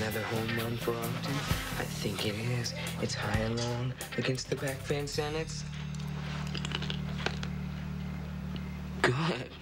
another home run for Ogden? I think it is. It's high and long against the back fence, and it's good.